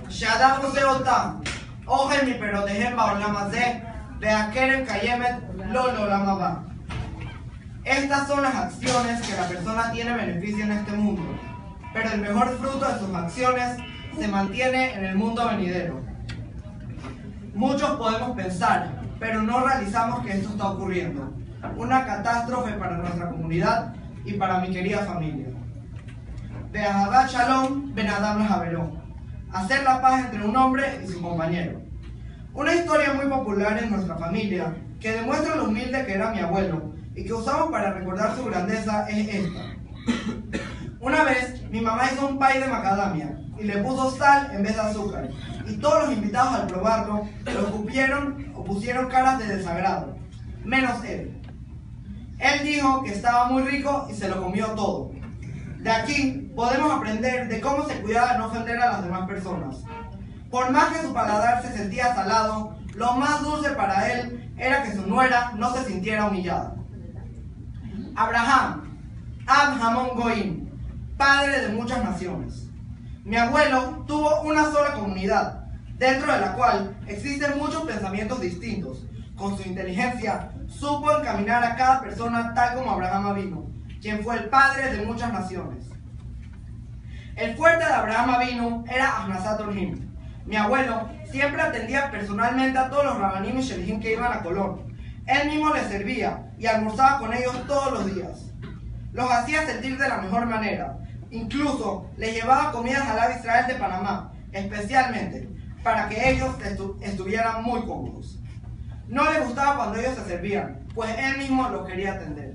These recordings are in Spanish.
שאדם עושה אותם, אוכל מפירותיהם בעולם הזה, והקרן קיימת לא לעולם הבא. Estas son las acciones que la persona tiene beneficio en este mundo, pero el mejor fruto de sus acciones se mantiene en el mundo venidero. Muchos podemos pensar, pero no realizamos que esto está ocurriendo. Una catástrofe para nuestra comunidad y para mi querida familia. Be'ahavat Shalom ben Adam l'Haveró. Hacer la paz entre un hombre y su compañero. Una historia muy popular en nuestra familia que demuestra lo humilde que era mi abuelo y que usamos para recordar su grandeza es esta. Una vez mi mamá hizo un pay de macadamia y le puso sal en vez de azúcar, y todos los invitados al probarlo lo escupieron o pusieron caras de desagrado, menos él. Él dijo que estaba muy rico y se lo comió todo. De aquí podemos aprender de cómo se cuidaba de no ofender a las demás personas. Por más que su paladar se sentía salado, lo más dulce para él era que su nuera no se sintiera humillada. Abraham, Ab Hamon Goim, padre de muchas naciones. Mi abuelo tuvo una sola comunidad, dentro de la cual existen muchos pensamientos distintos. Con su inteligencia, supo encaminar a cada persona tal como Abraham Avinu, quien fue el padre de muchas naciones. El fuerte de Abraham Avinu era Ahnasat Orhim. Mi abuelo siempre atendía personalmente a todos los rabanim y shelihim que iban a Colón. Él mismo les servía y almorzaba con ellos todos los días. Los hacía sentir de la mejor manera. Incluso les llevaba comidas a la Israel de Panamá, especialmente para que ellos estuvieran muy cómodos. No le gustaba cuando ellos se servían, pues él mismo los quería atender.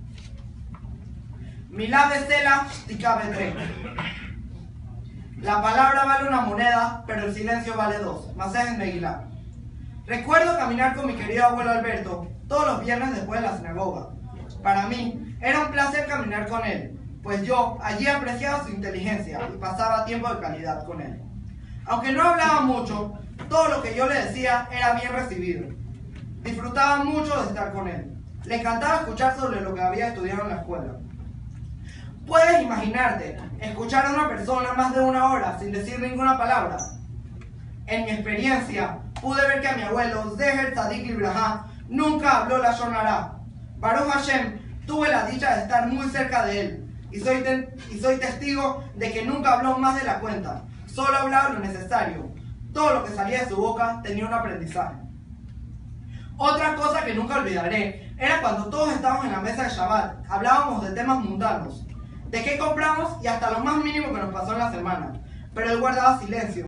Milá Besela Shtika Betre. La palabra vale una moneda, pero el silencio vale dos. Masejes Megilá. Recuerdo caminar con mi querido abuelo Alberto todos los viernes después de la sinagoga. Para mí era un placer caminar con él, pues yo allí apreciaba su inteligencia y pasaba tiempo de calidad con él. Aunque no hablaba mucho, todo lo que yo le decía era bien recibido. Disfrutaba mucho de estar con él. Le encantaba escuchar sobre lo que había estudiado en la escuela. Puedes imaginarte escuchar a una persona más de una hora sin decir ninguna palabra. En mi experiencia, pude ver que a mi abuelo, Zeher Tzadik Libraja, nunca habló la Lashon Hara. Baruch Hashem, tuve la dicha de estar muy cerca de él, y soy testigo de que nunca habló más de la cuenta. Solo hablaba lo necesario. Todo lo que salía de su boca tenía un aprendizaje. Otra cosa que nunca olvidaré era cuando todos estábamos en la mesa de Shabbat, hablábamos de temas mundanos, de qué compramos y hasta lo más mínimo que nos pasó en la semana, pero él guardaba silencio.